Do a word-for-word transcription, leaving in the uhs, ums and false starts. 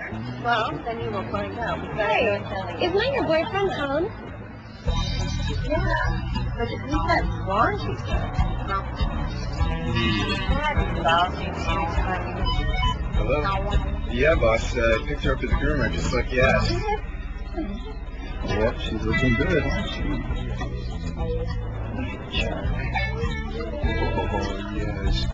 Well, then you will find out. Hey, is not your boyfriend home? Yeah, but he's that blonde you said. Hello? Yeah, boss. Uh, I picked her up at the groomer, just like you asked. Yep, she's looking good. Oh, yes.